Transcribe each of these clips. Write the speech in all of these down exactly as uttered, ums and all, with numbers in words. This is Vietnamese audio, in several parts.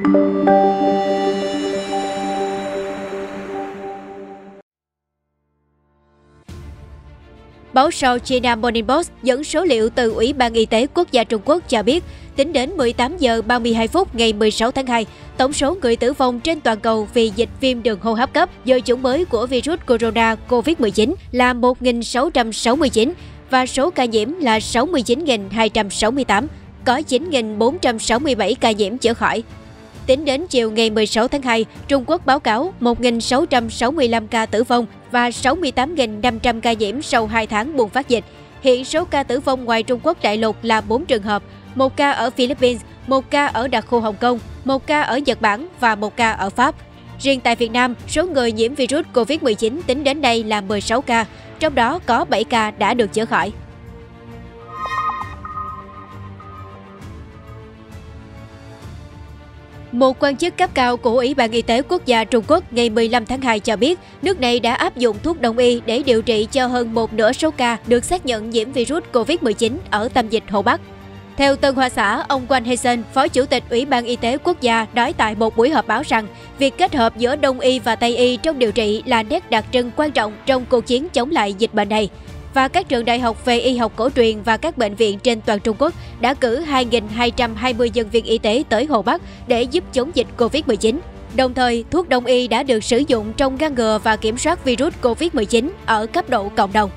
Báo South China Morning Post dẫn số liệu từ Ủy ban Y tế Quốc gia Trung Quốc cho biết, tính đến mười tám giờ ba mươi hai phút ngày mười sáu tháng hai, tổng số người tử vong trên toàn cầu vì dịch viêm đường hô hấp cấp do chủng mới của virus corona Covid mười chín là một nghìn sáu trăm sáu mươi chín và số ca nhiễm là sáu mươi chín nghìn hai trăm sáu mươi tám, có chín nghìn bốn trăm sáu mươi bảy ca nhiễm chữa khỏi. Tính đến chiều ngày mười sáu tháng hai, Trung Quốc báo cáo một nghìn sáu trăm sáu mươi lăm ca tử vong và sáu mươi tám nghìn năm trăm ca nhiễm sau hai tháng bùng phát dịch. Hiện số ca tử vong ngoài Trung Quốc đại lục là bốn trường hợp, một ca ở Philippines, một ca ở đặc khu Hồng Kông, một ca ở Nhật Bản và một ca ở Pháp. Riêng tại Việt Nam, số người nhiễm virus Covid mười chín tính đến nay là mười sáu ca, trong đó có bảy ca đã được chữa khỏi. Một quan chức cấp cao của Ủy ban Y tế Quốc gia Trung Quốc ngày mười lăm tháng hai cho biết, nước này đã áp dụng thuốc đông y để điều trị cho hơn một nửa số ca được xác nhận nhiễm virus Covid mười chín ở tâm dịch Hồ Bắc. Theo Tân Hoa Xã, ông Wang Haisen, Phó Chủ tịch Ủy ban Y tế Quốc gia, nói tại một buổi họp báo rằng việc kết hợp giữa Đông y và Tây y trong điều trị là nét đặc trưng quan trọng trong cuộc chiến chống lại dịch bệnh này. Và các trường đại học về y học cổ truyền và các bệnh viện trên toàn Trung Quốc đã cử hai nghìn hai trăm hai mươi nhân viên y tế tới Hồ Bắc để giúp chống dịch Covid mười chín. Đồng thời, thuốc đông y đã được sử dụng trong ngăn ngừa và kiểm soát virus Covid mười chín ở cấp độ cộng đồng.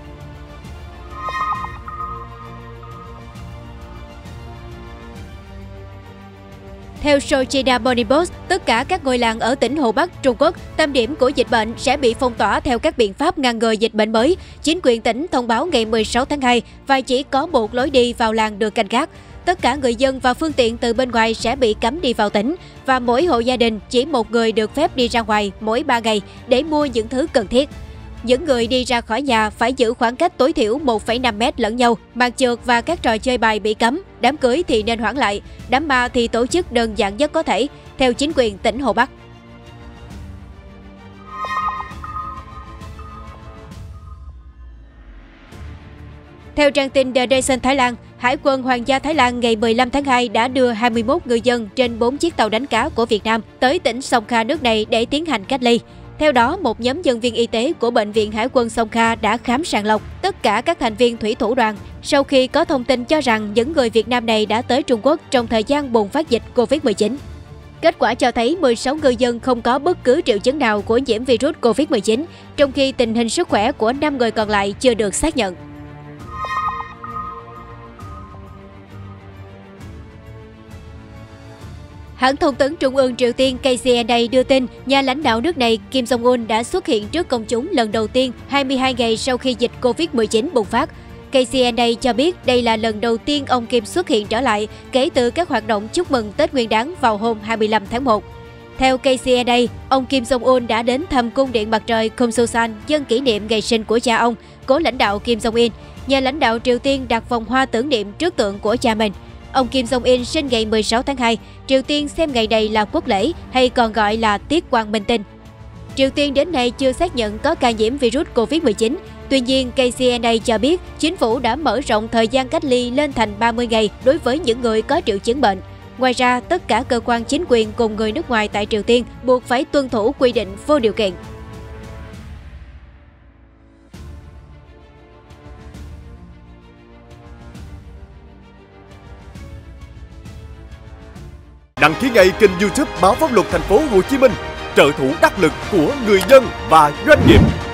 Theo South China Morning Post, tất cả các ngôi làng ở tỉnh Hồ Bắc, Trung Quốc, tâm điểm của dịch bệnh sẽ bị phong tỏa theo các biện pháp ngăn ngừa dịch bệnh mới. Chính quyền tỉnh thông báo ngày mười sáu tháng hai và chỉ có một lối đi vào làng được canh gác. Tất cả người dân và phương tiện từ bên ngoài sẽ bị cấm đi vào tỉnh và mỗi hộ gia đình chỉ một người được phép đi ra ngoài mỗi ba ngày để mua những thứ cần thiết. Những người đi ra khỏi nhà phải giữ khoảng cách tối thiểu một phẩy năm mét lẫn nhau, màn trượt và các trò chơi bài bị cấm, đám cưới thì nên hoãn lại, đám ma thì tổ chức đơn giản nhất có thể, theo chính quyền tỉnh Hồ Bắc. Theo trang tin The Nation Thái Lan, Hải quân Hoàng gia Thái Lan ngày mười lăm tháng hai đã đưa hai mươi mốt người dân trên bốn chiếc tàu đánh cá của Việt Nam tới tỉnh Songkha nước này để tiến hành cách ly. Theo đó, một nhóm nhân viên y tế của Bệnh viện Hải quân Songkha đã khám sàng lọc tất cả các thành viên thủy thủ đoàn sau khi có thông tin cho rằng những người Việt Nam này đã tới Trung Quốc trong thời gian bùng phát dịch Covid mười chín. Kết quả cho thấy mười sáu ngư dân không có bất cứ triệu chứng nào của nhiễm virus Covid mười chín, trong khi tình hình sức khỏe của năm người còn lại chưa được xác nhận. Hãng thông tấn Trung ương Triều Tiên K C N A đưa tin nhà lãnh đạo nước này Kim Jong-un đã xuất hiện trước công chúng lần đầu tiên hai mươi hai ngày sau khi dịch Covid mười chín bùng phát. K C N A cho biết đây là lần đầu tiên ông Kim xuất hiện trở lại kể từ các hoạt động chúc mừng Tết Nguyên đán vào hôm hai mươi lăm tháng một. Theo K C N A, ông Kim Jong-un đã đến thăm cung điện mặt trời Kumsusan nhân kỷ niệm ngày sinh của cha ông, cố lãnh đạo Kim Jong-un. Nhà lãnh đạo Triều Tiên đặt vòng hoa tưởng niệm trước tượng của cha mình. Ông Kim Jong-un sinh ngày mười sáu tháng hai, Triều Tiên xem ngày này là quốc lễ hay còn gọi là Tiết Quang Minh Tinh. Triều Tiên đến nay chưa xác nhận có ca nhiễm virus Covid mười chín. Tuy nhiên, K C N A cho biết chính phủ đã mở rộng thời gian cách ly lên thành ba mươi ngày đối với những người có triệu chứng bệnh. Ngoài ra, tất cả cơ quan chính quyền cùng người nước ngoài tại Triều Tiên buộc phải tuân thủ quy định vô điều kiện. Đăng ký ngay kênh YouTube Báo Pháp Luật Thành phố Hồ Chí Minh, trợ thủ đắc lực của người dân và doanh nghiệp.